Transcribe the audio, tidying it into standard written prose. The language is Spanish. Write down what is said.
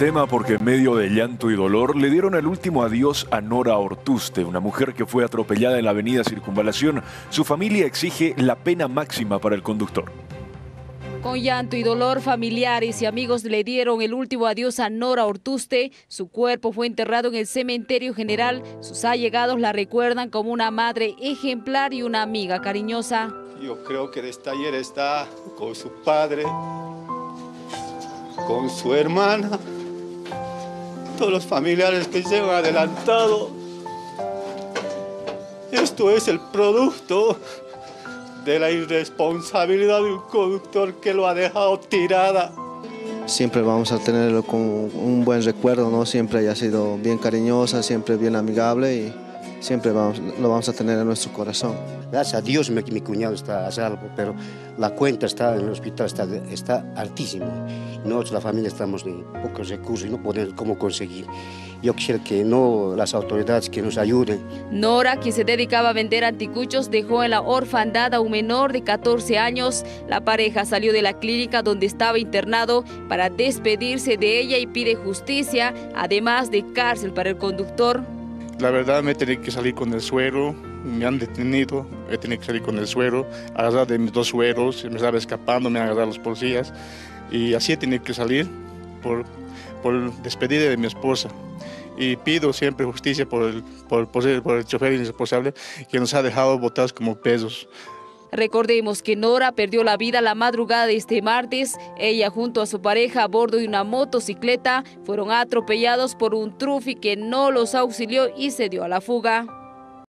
tema porque en medio de llanto y dolor le dieron el último adiós a Nora Ortuste, una mujer que fue atropellada en la avenida Circunvalación. Su familia exige la pena máxima para el conductor. Con llanto y dolor, familiares y amigos le dieron el último adiós a Nora Ortuste. Su cuerpo fue enterrado en el cementerio general. Sus allegados la recuerdan como una madre ejemplar y una amiga cariñosa. Yo creo que desde ayer está con su padre, con su hermana, todos los familiares que llevan adelantado. Esto es el producto de la irresponsabilidad de un conductor que lo ha dejado tirada. Siempre vamos a tenerlo con un buen recuerdo, ¿no? Siempre haya sido bien cariñosa, siempre bien amigable y siempre lo vamos a tener en nuestro corazón. Gracias a Dios mi cuñado está a salvo, pero la cuenta está en el hospital está altísima. Nosotros, la familia, estamos de pocos recursos y no podemos cómo conseguir. Yo quisiera que las autoridades que nos ayuden. Nora, quien se dedicaba a vender anticuchos, dejó en la orfandad a un menor de 14 años. La pareja salió de la clínica donde estaba internado para despedirse de ella y pide justicia, además de cárcel para el conductor. La verdad me he tenido que salir con el suero, me han detenido, he tenido que salir con el suero, agarrar de mis 2 sueros, me estaba escapando, me han agarrado los policías y así he tenido que salir por despedir de mi esposa. Y pido siempre justicia por el chofer irresponsable que nos ha dejado botados como pesos. Recordemos que Nora perdió la vida la madrugada de este martes. Ella junto a su pareja a bordo de una motocicleta fueron atropellados por un trufi que no los auxilió y se dio a la fuga.